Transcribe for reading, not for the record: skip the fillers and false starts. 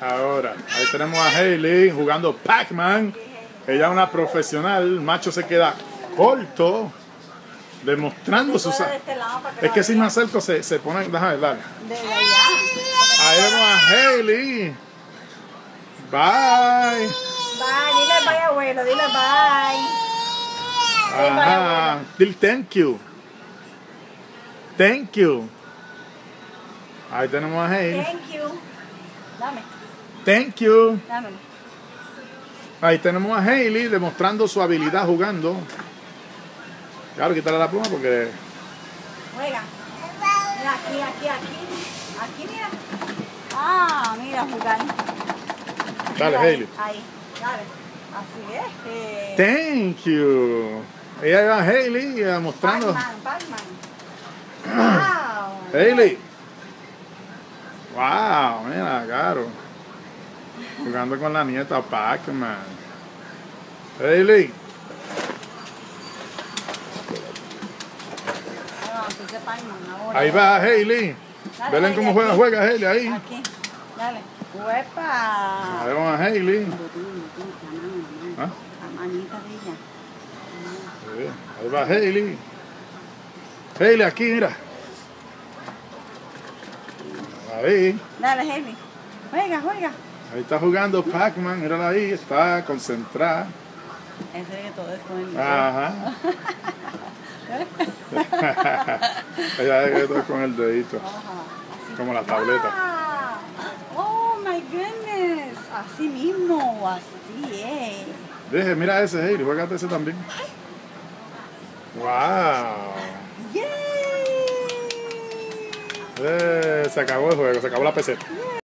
Ahora, ahí tenemos a Hailey jugando Pac-Man. Ella es una profesional. El macho se queda corto, demostrando sus... Es que si me acerco se pone... Déjame, dale. Ahí vemos a Hailey. Bye. Bye, dile bye abuelo, dile bye. Sí, bye Ajá. Dile thank you. Thank you. Ahí tenemos a Hailey. Thank you. Dame, Thank you. dámelo. Ahí tenemos a Hailey demostrando su habilidad jugando. Claro, quítale la pluma porque... Juega. Mira, aquí. Aquí, mira. Ah, mira, jugar. Dale, Mira, Hailey. Ahí, dale. Así es. Thank you. Ella va a Hailey demostrando... Pac-Man. Wow. Hailey. Wow, mira, claro. Jugando con la nieta Pac-Man. Hailey. Ah, puse Pac-Man ahora. Ahí va Hailey. Dale, Ven Hailey, cómo juega Hailey ahí. Aquí, dale. ¡Huepa! Ahí vamos a Hailey. ¿Ah? La manita de ella. Sí, ahí va Hailey. Hailey, aquí, mira. Ahí. Dale, Hailey. Juega. Ahí está jugando Pac-Man. Mírala ahí. Está concentrada. Ese es que todo es con el Ajá. Ella es que todo con el dedito. Ajá. Como la tableta. Oh my goodness. Así mismo, así es. Deje, mira ese, Hailey. Juégate ese también. Wow. Yay. Se acabó el juego. Se acabó la peseta.